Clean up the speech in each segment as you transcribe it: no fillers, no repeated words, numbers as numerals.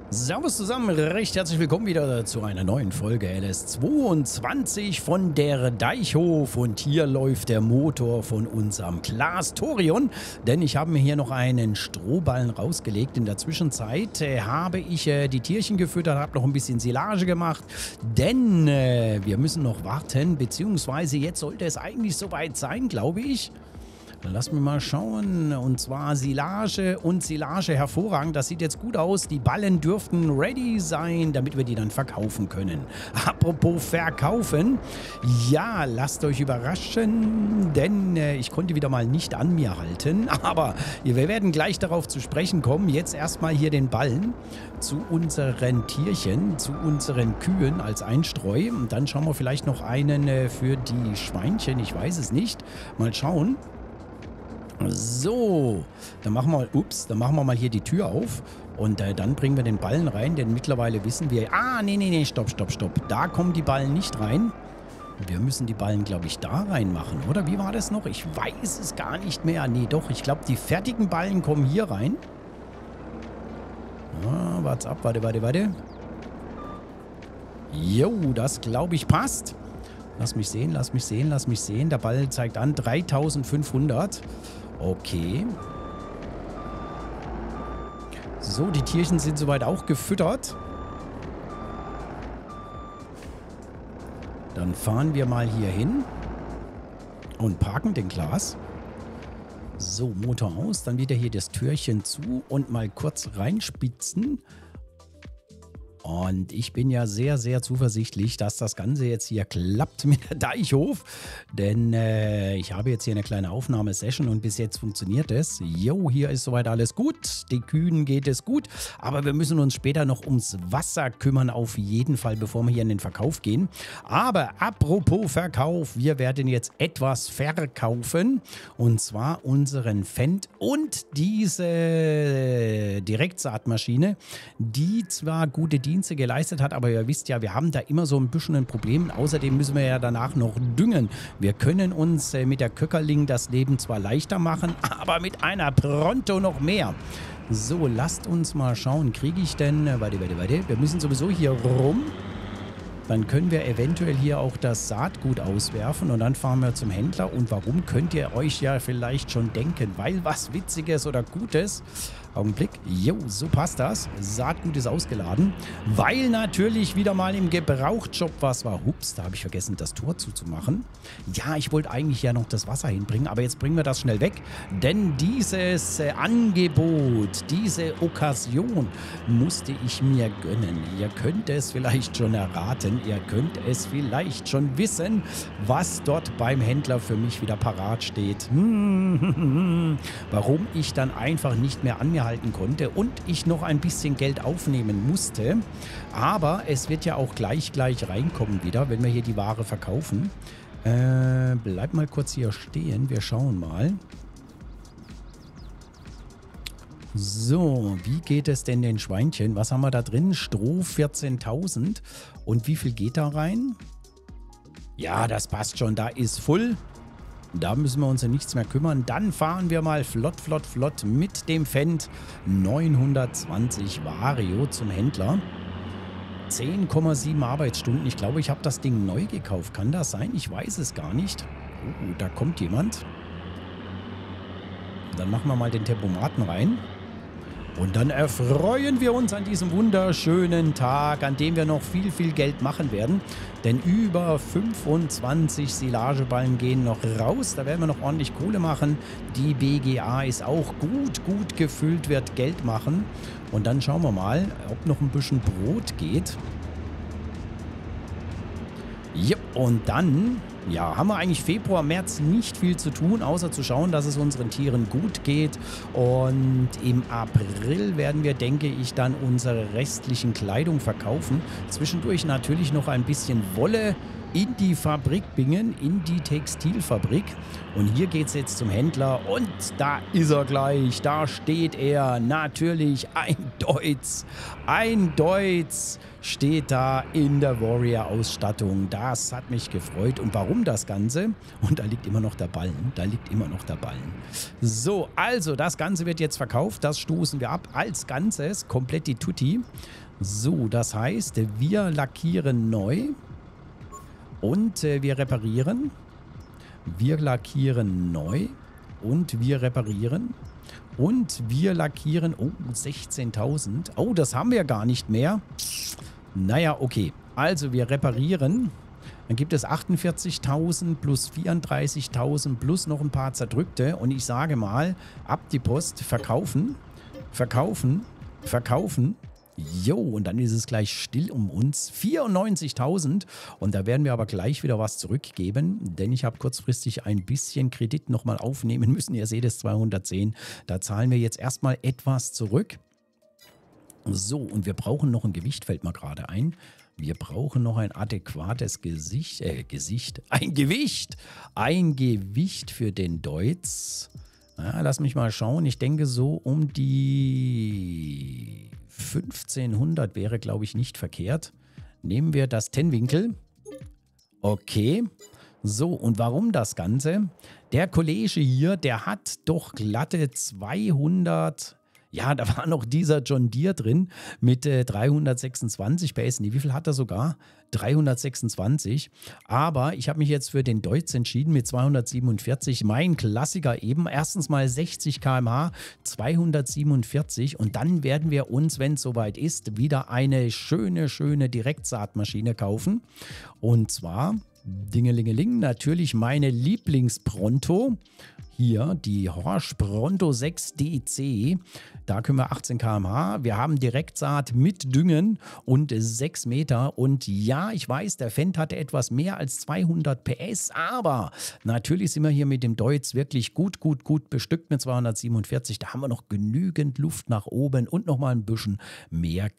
Servus zusammen, recht herzlich willkommen wieder zu einer neuen Folge LS22 von der Deichhof und hier läuft der Motor von unserem Claas Torion, denn ich habe mir hier noch einen Strohballen rausgelegt. In der Zwischenzeit habe ich die Tierchen gefüttert, habe noch ein bisschen Silage gemacht, denn wir müssen noch warten, beziehungsweise jetzt sollte es eigentlich soweit sein, glaube ich. Lass mich mal schauen. Und zwar Silage und Silage hervorragend. Das sieht jetzt gut aus. Die Ballen dürften ready sein, damit wir die dann verkaufen können. Apropos verkaufen. Ja, lasst euch überraschen, denn ich konnte wieder mal nicht an mir halten. Aber wir werden gleich darauf zu sprechen kommen. Jetzt erstmal hier den Ballen zu unseren Tierchen, zu unseren Kühen als Einstreu. Und dann schauen wir vielleicht noch einen für die Schweinchen. Ich weiß es nicht. Mal schauen. So, dann machen wir mal hier die Tür auf und dann bringen wir den Ballen rein, denn mittlerweile wissen wir... nee, stopp. Da kommen die Ballen nicht rein. Wir müssen die Ballen, glaube ich, da reinmachen, oder? Wie war das noch? Ich weiß es gar nicht mehr. Nee, doch, ich glaube, die fertigen Ballen kommen hier rein. Warte. Jo, das, glaube ich, passt. Lass mich sehen. Der Ball zeigt an 3500. Okay. So, die Tierchen sind soweit auch gefüttert. Dann fahren wir mal hier hin und parken den Claas. So, Motor aus. Dann wieder hier das Türchen zu und mal kurz reinspitzen. Und ich bin ja sehr, sehr zuversichtlich, dass das Ganze jetzt hier klappt mit der Deichhof. Denn ich habe jetzt hier eine kleine Aufnahmesession und bis jetzt funktioniert es. Jo, hier ist soweit alles gut. Den Kühen geht es gut. Aber wir müssen uns später noch ums Wasser kümmern, auf jeden Fall, bevor wir hier in den Verkauf gehen. Aber apropos Verkauf, wir werden jetzt etwas verkaufen. Und zwar unseren Fendt und diese Direktsaatmaschine, die zwar gute Dienste geleistet hat, aber ihr wisst ja, wir haben da immer so ein bisschen ein Problem. Außerdem müssen wir ja danach noch düngen. Wir können uns mit der Köckerling das Leben zwar leichter machen, aber mit einer Pronto noch mehr. So, lasst uns mal schauen. Kriege ich denn... Warte. Wir müssen sowieso hier rum. Dann können wir eventuell hier auch das Saatgut auswerfen und dann fahren wir zum Händler. Und warum, könnt ihr euch ja vielleicht schon denken? Weil was Witziges oder Gutes. Augenblick. Jo, so passt das. Saatgut ist ausgeladen. Weil natürlich wieder mal im Gebrauchtshop was war. Hups, da habe ich vergessen, das Tor zuzumachen. Ja, ich wollte eigentlich ja noch das Wasser hinbringen, aber jetzt bringen wir das schnell weg. Denn dieses Angebot, diese Okkasion musste ich mir gönnen. Ihr könnt es vielleicht schon erraten. Ihr könnt es vielleicht schon wissen, was dort beim Händler für mich wieder parat steht. Warum ich dann einfach nicht mehr an mir halten konnte und ich noch ein bisschen Geld aufnehmen musste. Aber es wird ja auch gleich reinkommen wieder, wenn wir hier die Ware verkaufen. Bleib mal kurz hier stehen. Wir schauen mal. So, wie geht es denn den Schweinchen? Was haben wir da drin? Stroh 14.000. Und wie viel geht da rein? Ja, das passt schon. Da ist voll. Da müssen wir uns um nichts mehr kümmern. Dann fahren wir mal flott mit dem Fendt 920 Vario zum Händler. 10,7 Arbeitsstunden. Ich glaube, ich habe das Ding neu gekauft. Kann das sein? Ich weiß es gar nicht. Oh, da kommt jemand. Dann machen wir mal den Tempomaten rein. Und dann erfreuen wir uns an diesem wunderschönen Tag, an dem wir noch viel Geld machen werden. Denn über 25 Silageballen gehen noch raus. Da werden wir noch ordentlich Kohle machen. Die BGA ist auch gut gefüllt, wird Geld machen. Und dann schauen wir mal, ob noch ein bisschen Brot geht. Ja, und dann... Ja, haben wir eigentlich Februar, März nicht viel zu tun, außer zu schauen, dass es unseren Tieren gut geht. Und im April werden wir, denke ich, dann unsere restlichen Kleidung verkaufen. Zwischendurch natürlich noch ein bisschen Wolle in die Fabrik Bingen, in die Textilfabrik. Und hier geht es jetzt zum Händler und da ist er gleich, da steht er, natürlich ein Deutz. Ein Deutz steht da in der Warrior-Ausstattung. Das hat mich gefreut. Und warum das Ganze? Und da liegt immer noch der Ballen, So, also das Ganze wird jetzt verkauft, das stoßen wir ab als Ganzes, komplett die Tutti. So, das heißt, wir lackieren neu. Und wir reparieren. Wir lackieren neu. Und wir reparieren. Und wir lackieren. Oh, 16.000. Oh, das haben wir gar nicht mehr. Naja, okay. Also wir reparieren. Dann gibt es 48.000 plus 34.000 plus noch ein paar zerdrückte. Und ich sage mal, ab die Post, verkaufen, verkaufen, verkaufen. Jo, und dann ist es gleich still um uns. 94.000 und da werden wir aber gleich wieder was zurückgeben, denn ich habe kurzfristig ein bisschen Kredit nochmal aufnehmen müssen. Ihr seht es, 210. Da zahlen wir jetzt erstmal etwas zurück. So, und wir brauchen noch ein Gewicht, fällt mir gerade ein. Wir brauchen noch ein adäquates ein Gewicht für den Deutz. Ja, lass mich mal schauen. Ich denke so um die 1500 wäre, glaube ich, nicht verkehrt. Nehmen wir das Tennwinkel. Okay. So, und warum das Ganze? Der Kollege hier, der hat doch glatte 200... Ja, da war noch dieser John Deere drin mit 326 PS. Nee, wie viel hat er sogar? 326. Aber ich habe mich jetzt für den Deutz entschieden mit 247. Mein Klassiker eben. Erstens mal 60 km/h, 247. Und dann werden wir uns, wenn es soweit ist, wieder eine schöne Direktsaatmaschine kaufen. Und zwar, Dingelingeling, natürlich meine Lieblings-Pronto. Hier die Horsch Pronto 6 DC. Da können wir 18 km/h. Wir haben Direktsaat mit Düngen und 6 Meter. Und ja, ich weiß, der Fendt hatte etwas mehr als 200 PS. Aber natürlich sind wir hier mit dem Deutz wirklich gut bestückt mit 247. Da haben wir noch genügend Luft nach oben und nochmal ein bisschen mehr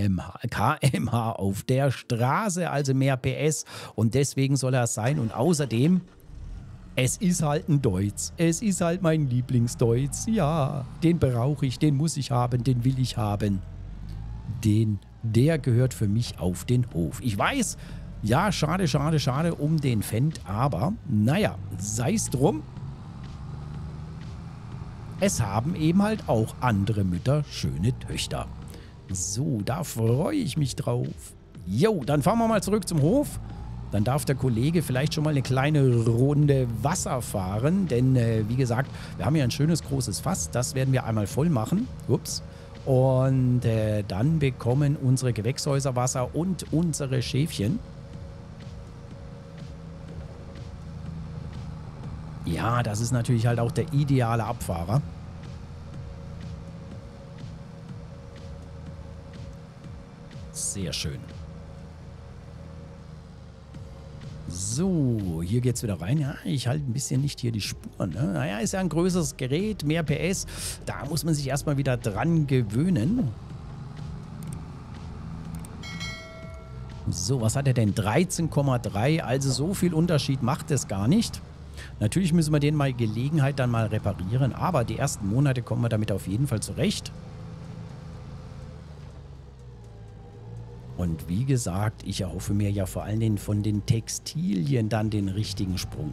kmh auf der Straße. Also mehr PS. Und deswegen soll er es sein. Und außerdem... Es ist halt ein Deutz. Es ist halt mein Lieblingsdeutz. Ja, den brauche ich, den muss ich haben, den will ich haben. Der gehört für mich auf den Hof. Ich weiß, ja, schade um den Fendt, aber naja, sei es drum. Es haben eben halt auch andere Mütter schöne Töchter. So, da freue ich mich drauf. Jo, dann fahren wir mal zurück zum Hof. Dann darf der Kollege vielleicht schon mal eine kleine Runde Wasser fahren, denn wie gesagt, wir haben hier ein schönes großes Fass, das werden wir einmal voll machen. Ups. Und dann bekommen unsere Gewächshäuser Wasser und unsere Schäfchen. Ja, das ist natürlich halt auch der ideale Abfahrer. Sehr schön. So, hier geht es wieder rein. Ja, ich halte ein bisschen nicht hier die Spuren. Ne? Naja, ist ja ein größeres Gerät, mehr PS. Da muss man sich erstmal wieder dran gewöhnen. So, was hat er denn? 13,3. Also so viel Unterschied macht es gar nicht. Natürlich müssen wir den mal Gelegenheit dann mal reparieren. Aber die ersten Monate kommen wir damit auf jeden Fall zurecht. Und wie gesagt, ich erhoffe mir ja vor allen Dingen von den Textilien dann den richtigen Sprung.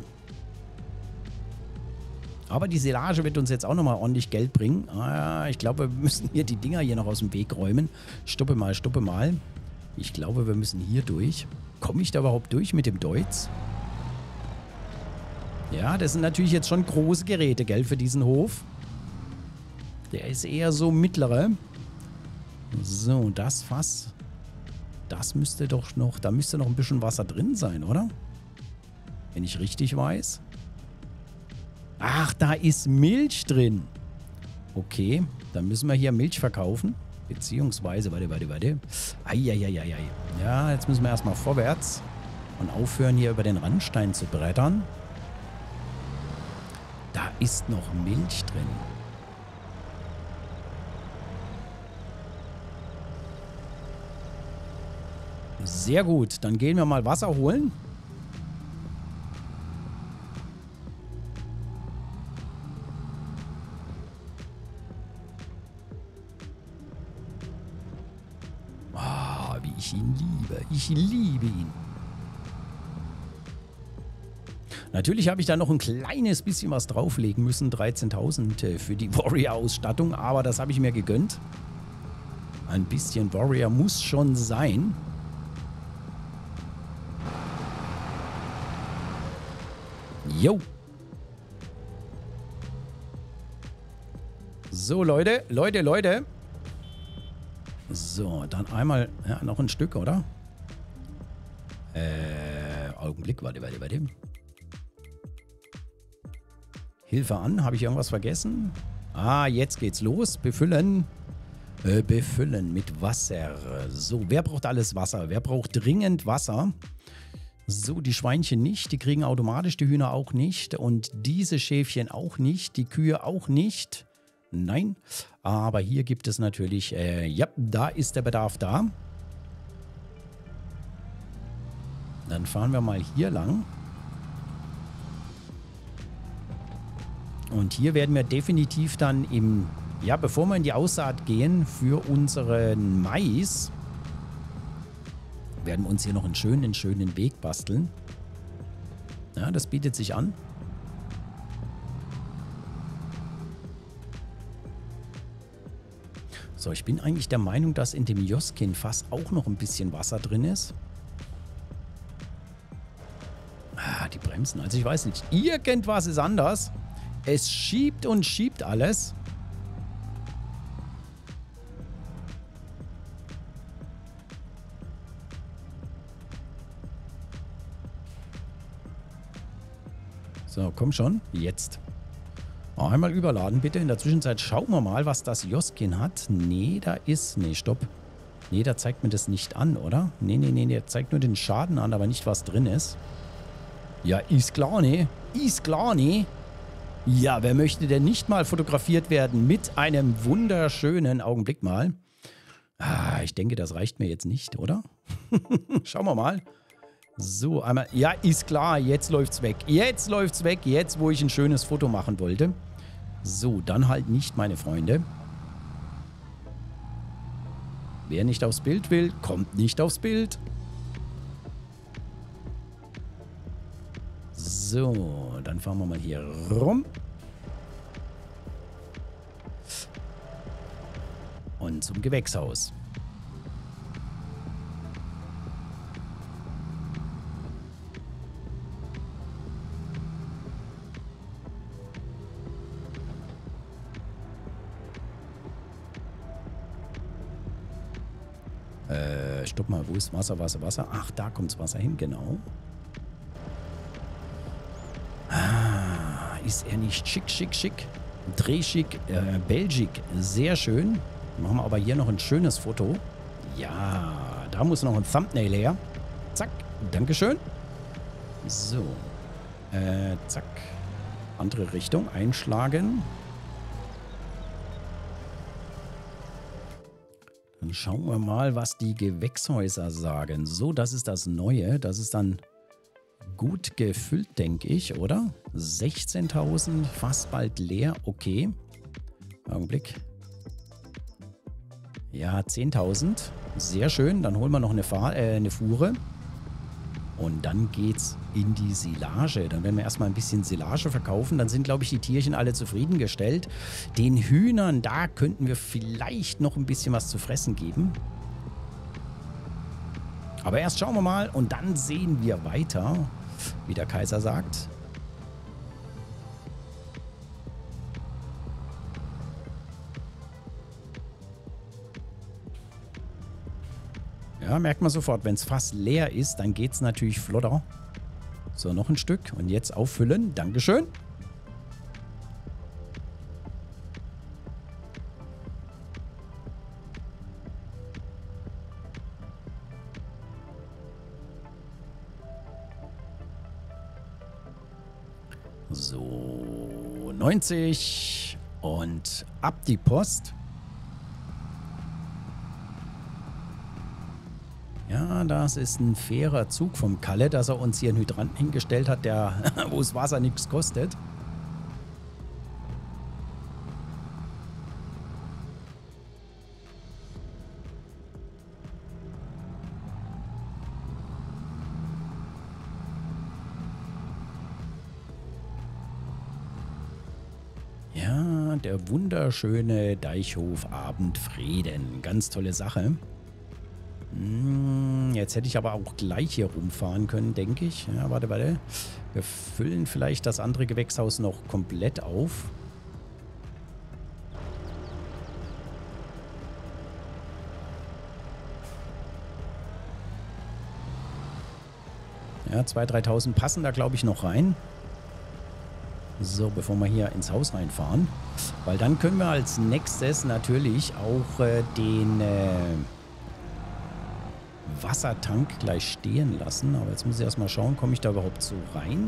Aber die Silage wird uns jetzt auch nochmal ordentlich Geld bringen. Ich glaube, wir müssen hier die Dinger hier noch aus dem Weg räumen. Stoppe mal. Ich glaube, wir müssen hier durch. Komme ich da überhaupt durch mit dem Deutz? Ja, das sind natürlich jetzt schon große Geräte, gell, für diesen Hof. Der ist eher so mittlere. So, das Fass... Das müsste doch noch, da müsste noch ein bisschen Wasser drin sein, oder? Wenn ich richtig weiß. Ach, da ist Milch drin. Okay, dann müssen wir hier Milch verkaufen. Beziehungsweise, warte. Eieieiei. Ja, jetzt müssen wir erstmal vorwärts und aufhören, hier über den Randstein zu brettern. Da ist noch Milch drin. Sehr gut, dann gehen wir mal Wasser holen. ich ihn liebe. Ich liebe ihn. Natürlich habe ich da noch ein kleines bisschen was drauflegen müssen. 13.000 für die Warrior-Ausstattung. Aber das habe ich mir gegönnt. Ein bisschen Warrior muss schon sein. Jo. So, Leute. So, dann einmal ja, noch ein Stück, oder? Augenblick, warte. Hilfe an, habe ich irgendwas vergessen? Ah, jetzt geht's los. Befüllen. Befüllen mit Wasser. So, wer braucht alles Wasser? Wer braucht dringend Wasser? So, die Schweinchen nicht. Die kriegen automatisch, die Hühner auch nicht. Und diese Schäfchen auch nicht. Die Kühe auch nicht. Nein. Aber hier gibt es natürlich, ja, da ist der Bedarf da. Dann fahren wir mal hier lang. Und hier werden wir definitiv dann im, ja, bevor wir in die Aussaat gehen für unseren Mais, werden wir uns hier noch einen schönen Weg basteln. Ja, das bietet sich an. So, ich bin eigentlich der Meinung, dass in dem Joskin-Fass auch noch ein bisschen Wasser drin ist. Ah, die Bremsen. Also ich weiß nicht, irgendwas ist anders. Es schiebt und schiebt alles. So, komm schon. Jetzt. Einmal überladen bitte. In der Zwischenzeit schauen wir mal, was das Joskin hat. Nee, da ist... Nee, stopp. Nee, da zeigt mir das nicht an, oder? Nee, der zeigt nur den Schaden an, aber nicht, was drin ist. Ja, ist klar, ne? Ist klar, ne? Ja, wer möchte denn nicht mal fotografiert werden mit einem wunderschönen Augenblick mal? Ah, ich denke, das reicht mir jetzt nicht, oder? Schauen wir mal. So, einmal. Ja, ist klar, jetzt läuft's weg. Jetzt läuft's weg, jetzt, wo ich ein schönes Foto machen wollte. So, dann halt nicht, meine Freunde. Wer nicht aufs Bild will, kommt nicht aufs Bild. So, dann fahren wir mal hier rum. Und zum Gewächshaus. Stopp mal, wo ist Wasser? Ach, da kommt's Wasser hin, genau. Ah, ist er nicht schick? Drehschick, Belgik, sehr schön. Machen wir aber hier noch ein schönes Foto. Ja, da muss noch ein Thumbnail her. Zack, Dankeschön. So, zack. Andere Richtung einschlagen. Dann schauen wir mal, was die Gewächshäuser sagen. So, das ist das Neue. Das ist dann gut gefüllt, denke ich, oder? 16.000, fast bald leer. Okay. Augenblick. Ja, 10.000. Sehr schön. Dann holen wir noch eine Fuhre. Und dann geht's in die Silage. Dann werden wir erstmal ein bisschen Silage verkaufen. Dann sind, glaube ich, die Tierchen alle zufriedengestellt. Den Hühnern, da könnten wir vielleicht noch ein bisschen was zu fressen geben. Aber erst schauen wir mal und dann sehen wir weiter, wie der Kaiser sagt. Ja, merkt man sofort, wenn es fast leer ist, dann geht es natürlich flotter. So, noch ein Stück und jetzt auffüllen. Dankeschön. So, 90 und ab die Post. Ja, das ist ein fairer Zug vom Kalle, dass er uns hier einen Hydranten hingestellt hat, wo das Wasser nichts kostet. Ja, der wunderschöne Deichhof Abendfrieden. Ganz tolle Sache. Jetzt hätte ich aber auch gleich hier rumfahren können, denke ich. Ja, warte. Wir füllen vielleicht das andere Gewächshaus noch komplett auf. Ja, 2.000, 3.000 passen da, glaube ich, noch rein. So, bevor wir hier ins Haus reinfahren. Weil dann können wir als nächstes natürlich auch den Wassertank gleich stehen lassen. Aber jetzt muss ich erstmal schauen, komme ich da überhaupt so rein?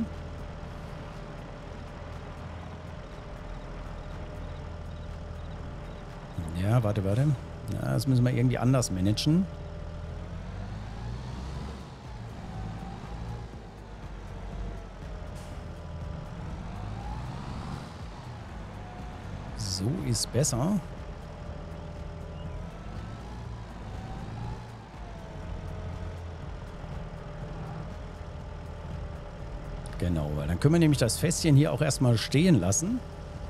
Ja, warte. Ja, das müssen wir irgendwie anders managen. So ist besser. Genau, weil dann können wir nämlich das Fässchen hier auch erstmal stehen lassen.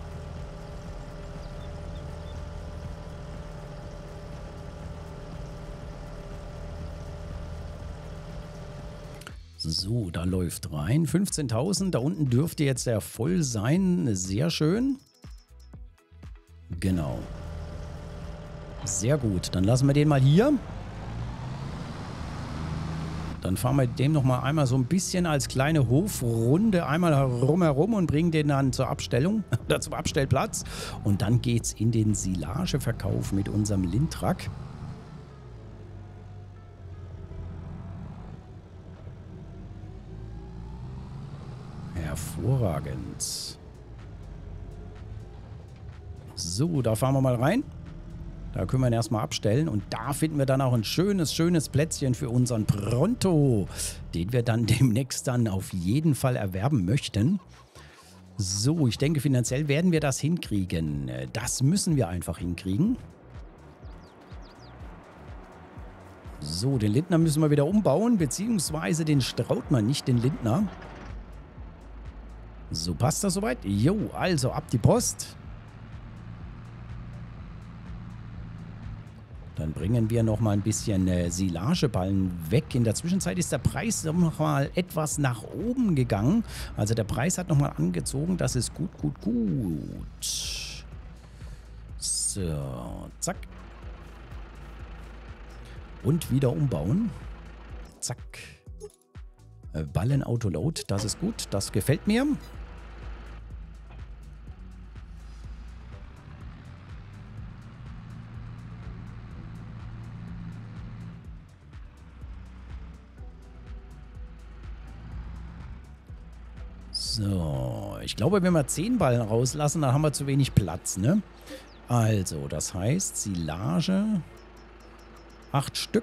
So, da läuft rein. 15.000, da unten dürfte jetzt der voll sein. Sehr schön. Genau. Sehr gut, dann lassen wir den mal hier. Dann fahren wir dem nochmal einmal so ein bisschen als kleine Hofrunde einmal herum und bringen den dann zur Abstellung, oder zum Abstellplatz. Und dann geht's in den Silageverkauf mit unserem Lindtruck. Hervorragend. So, da fahren wir mal rein. Da können wir ihn erstmal abstellen und da finden wir dann auch ein schönes Plätzchen für unseren Pronto, den wir dann demnächst dann auf jeden Fall erwerben möchten. So, ich denke, finanziell werden wir das hinkriegen. Das müssen wir einfach hinkriegen. So, den Lindner müssen wir wieder umbauen, beziehungsweise den Strautmann, nicht den Lindner. So, passt das soweit? Jo, also ab die Post. Dann bringen wir noch mal ein bisschen Silageballen weg. In der Zwischenzeit ist der Preis noch mal etwas nach oben gegangen. Also der Preis hat noch mal angezogen. Das ist gut. So, zack. Und wieder umbauen. Zack. Ballen Autoload, das ist gut. Das gefällt mir. So, ich glaube, wenn wir 10 Ballen rauslassen, dann haben wir zu wenig Platz, ne? Also, das heißt, Silage 8 Stück.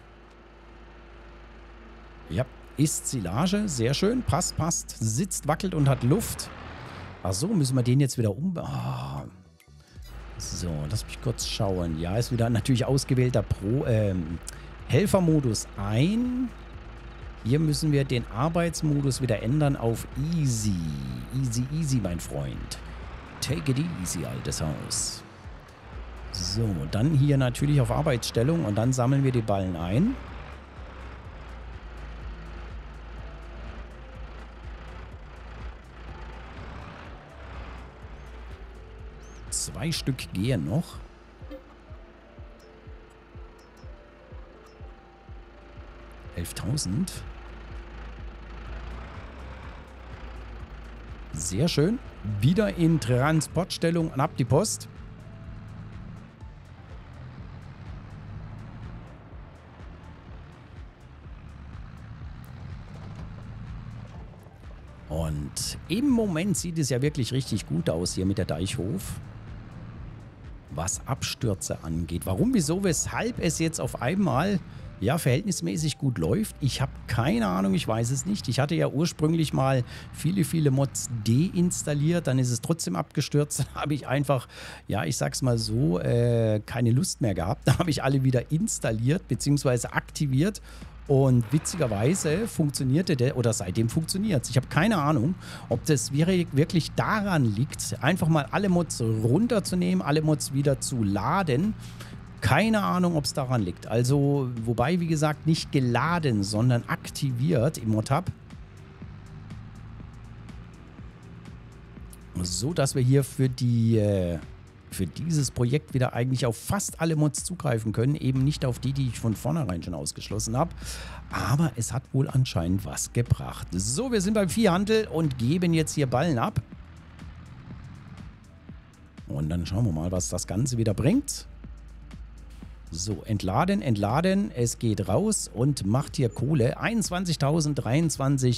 Ja, ist Silage, sehr schön, passt, sitzt, wackelt und hat Luft. Ach so, müssen wir den jetzt wieder umbauen. So, lass mich kurz schauen. Ja, ist wieder natürlich ausgewählter Helfermodus ein. Hier müssen wir den Arbeitsmodus wieder ändern auf Easy. Easy, mein Freund. Take it easy, altes Haus. So, dann hier natürlich auf Arbeitsstellung und dann sammeln wir die Ballen ein. Zwei Stück gehen noch. $11.000. Sehr schön. Wieder in Transportstellung und ab die Post. Und im Moment sieht es ja wirklich richtig gut aus hier mit der Deichhof. Was Abstürze angeht. Warum, wieso, weshalb es jetzt auf einmal ja verhältnismäßig gut läuft. Ich habe keine Ahnung, ich weiß es nicht. Ich hatte ja ursprünglich mal viele Mods deinstalliert, dann ist es trotzdem abgestürzt. Dann habe ich einfach, ja, ich sag's mal so, keine Lust mehr gehabt. Da habe ich alle wieder installiert bzw. aktiviert Und witzigerweise funktionierte der, oder seitdem funktioniert es. Ich habe keine Ahnung, ob das wirklich daran liegt, einfach mal alle Mods runterzunehmen, alle Mods wieder zu laden. Keine Ahnung, ob es daran liegt. Also, wobei, wie gesagt, nicht geladen, sondern aktiviert im Mod-Hub. So, dass wir hier für dieses Projekt wieder eigentlich auf fast alle Mods zugreifen können. Eben nicht auf die ich von vornherein schon ausgeschlossen habe. Aber es hat wohl anscheinend was gebracht. So, wir sind beim Viehhandel und geben jetzt hier Ballen ab. Und dann schauen wir mal, was das Ganze wieder bringt. So, entladen, entladen. Es geht raus und macht hier Kohle. 21.000, 23,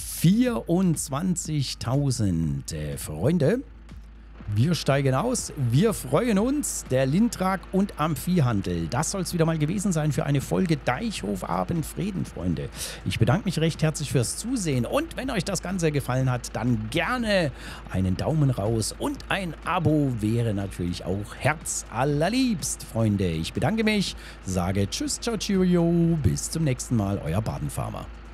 24.000 Freunde. Wir steigen aus, wir freuen uns, der Lindrak und am Viehhandel. Das soll es wieder mal gewesen sein für eine Folge Deichhof Abendfrieden, Freunde. Ich bedanke mich recht herzlich fürs Zusehen und wenn euch das Ganze gefallen hat, dann gerne einen Daumen raus und ein Abo wäre natürlich auch herzallerliebst, Freunde. Ich bedanke mich, sage Tschüss, ciao, cheerio, bis zum nächsten Mal, euer Badenfarmer.